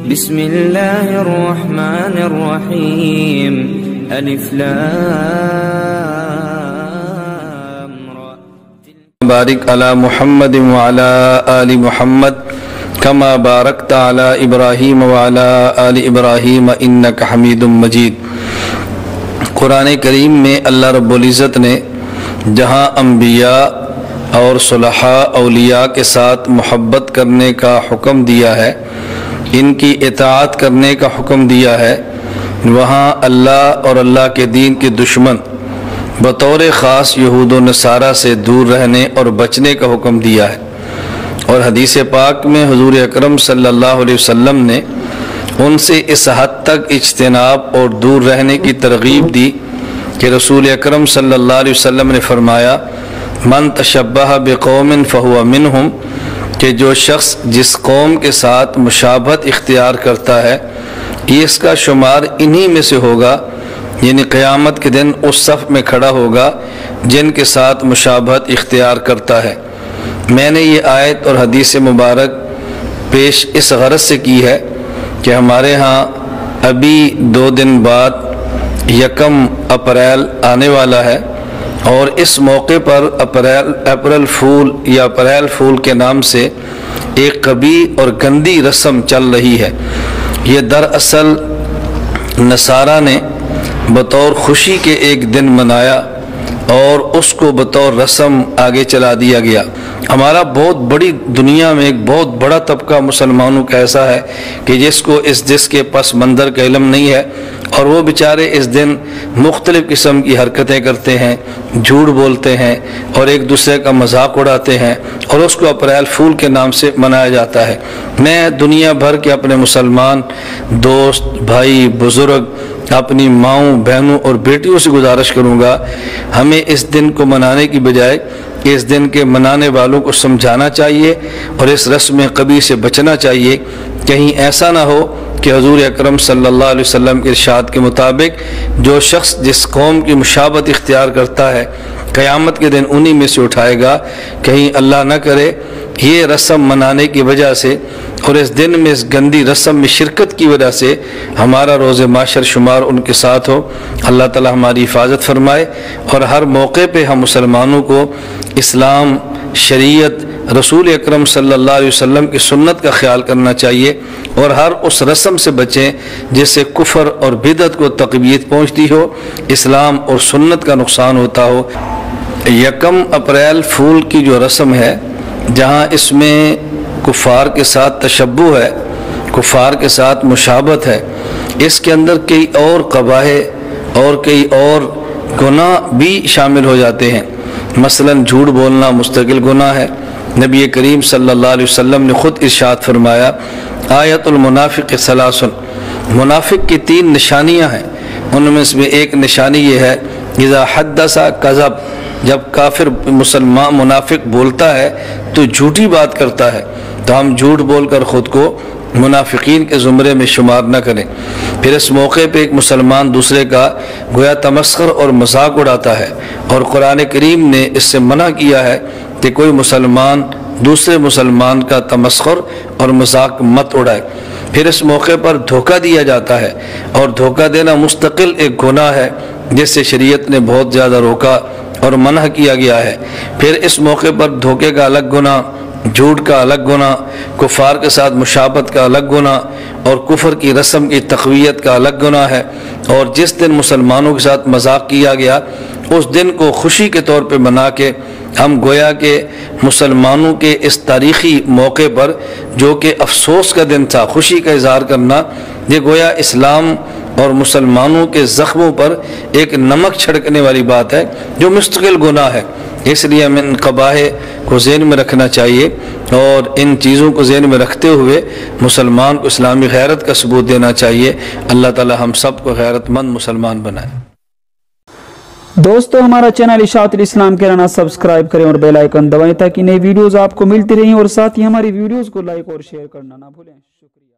بسم الله الرحمن الرحيم ألف لام را بارك على محمد وعلى آل محمد كما باركت على إبراهيم وعلى آل إبراهيم إنك حميد مجيد۔ قرآن کریم میں اللہ رب العزت نے جہاں انبیاء اور صلحاء اولیاء کے ساتھ محبت کرنے کا حکم دیا ہے، ان کی اطاعت کرنے کا حکم دیا ہے، وہاں اللہ اور اللہ کے دین کے دشمن بطور خاص یہود و نصارہ سے دور رہنے اور بچنے کا حکم دیا ہے۔ اور حدیث پاک میں حضور اکرم صلی اللہ علیہ وسلم نے ان سے اس حد تک اجتناب اور دور رہنے کی ترغیب دی کہ رسول اکرم صلی اللہ علیہ وسلم نے فرمایا من تشبہ بقوم فہو منہم، کہ جو شخص جس قوم کے ساتھ مشابہت اختیار کرتا ہے یہ اس کا شمار انہی میں سے ہوگا، یعنی قیامت کے دن اس صف میں کھڑا ہوگا جن کے ساتھ مشابہت اختیار کرتا ہے۔ میں نے یہ آیت اور حدیث مبارک پیش اس غرض سے کی ہے کہ ہمارے ہاں ابھی 2 دن بعد 1 اپریل آنے والا ہے، اور اس موقع پر اپریل فول یا اپریل فول کے نام سے ایک قبیح اور گندی رسم چل رہی ہے۔ یہ دراصل نصارہ نے بطور خوشی کے ایک دن منایا اور اس کو بطور رسم آگے چلا دیا گیا۔ ہمارا بہت بڑی دنیا میں ایک بہت بڑا طبقہ مسلمانوں کا ایسا ہے کہ جس کو اس کے پس منظر کا علم نہیں ہے، اور وہ بیچارے اس دن مختلف قسم کی حرکتیں کرتے ہیں، جھوٹ بولتے ہیں اور ایک دوسرے کا مذاق اڑاتے ہیں، اور اس کو اپریل فول کے نام سے منایا جاتا ہے۔ میں دنیا بھر کے اپنے مسلمان دوست، بھائی، بزرگ، اپنی ماؤں، بہنوں اور بیٹیوں سے گزارش کروں گا، ہمیں اس دن کو منانے کی بجائے اس دن کے منانے والوں کو سمجھانا چاہیے اور اس رسم قبیح سے بچنا چاہیے۔ کہیں ایسا نہ ہو کہ حضور اکرم صلی اللہ علیہ وسلم کے ارشاد کے مطابق جو شخص جس قوم کی مشابہت اختیار کرتا ہے قیامت کے دن انہی میں سے اٹھائے گا۔ کہیں اللہ نہ کرے یہ رسم منانے کی وجہ سے اور اس دن میں اس گندی رسم میں شرکت کی وجہ سے ہمارا روز معاشر شمار ان کے ساتھ ہو۔ اللہ تعالی ہماری حفاظت فرمائے، اور ہر موقع پہ ہم مسلمانوں کو اسلام، شریعت، رسول اکرم صلی اللہ علیہ وسلم کی سنت کا خیال کرنا چاہیے، اور ہر اس رسم سے بچیں جس سے کفر اور بدعت کو تقویت پہنچتی ہو، اسلام اور سنت کا نقصان ہوتا ہو۔ 1 اپریل فول کی جو رسم ہے، جہاں اس میں کفار کے ساتھ تشبہ ہے، کفار کے ساتھ مشابہت ہے، اس کے اندر کئی اور قباح اور کئی اور گناہ بھی شامل ہو جاتے ہیں۔ مثلا جھوٹ بولنا مستقل گناہ ہے۔ نبی کریم صلی اللہ علیہ وسلم نے خود ارشاد فرمایا آیت المنافق 3، منافق کی 3 نشانیاں ہیں، ان میں سے ایک نشانی یہ ہے اذا حدث کذب، جب کافر مسلمان منافق بولتا ہے تو جھوٹی بات کرتا ہے، تو ہم جھوٹ بول کر خود کو منافقین کے زمرے میں شمار نہ کریں۔ پھر اس موقع پہ ایک مسلمان دوسرے کا گویا تمسخر اور مذاق اڑاتا ہے، اور قرآن کریم نے اس سے منع کیا ہے کہ کوئی مسلمان دوسرے مسلمان کا تمسخر اور مذاق مت اڑائے۔ پھر اس موقع پر دھوکہ دیا جاتا ہے، اور دھوکہ دینا مستقل ایک گناہ ہے جس سے شریعت نے بہت زیادہ روکا اور منع کیا گیا ہے۔ پھر اس موقع پر دھوکے کا الگ گناہ، جھوٹ کا الگ گناہ، کفار کے ساتھ مشابہت کا الگ گناہ، اور کفر کی رسم کی تقویت کا الگ گناہ ہے۔ اور جس دن مسلمانوں کے ساتھ مذاق کیا گیا اس دن کو خوشی کے طور پہ منا کے ہم گویا کہ مسلمانوں کے اس تاریخی موقع پر جو کہ افسوس کا دن تھا، خوشی کا اظہار کرنا، یہ گویا اسلام اور مسلمانوں کے زخموں پر ایک نمک چھڑکنے والی بات ہے جو مستقل گناہ ہے۔ اس لیے ہمیں ان قباح کو ذہن میں رکھنا چاہیے، اور ان چیزوں کو ذہن میں رکھتے ہوئے مسلمان کو اسلامی غیرت کا ثبوت دینا چاہیے۔ اللہ تعالی ہم سب کو غیرت مند مسلمان بنائے۔ دوستو ہمارا چینل اشاعت الاسلام کے رانا سبسکرائب کریں اور بیل آئیکن دبائیں تاکہ نئی ویڈیوز آپ کو ملتی رہیں، اور ساتھ ہی ہماری ویڈیوز کو لائک اور شیئر کرنا نہ بھولیں۔ شکریہ۔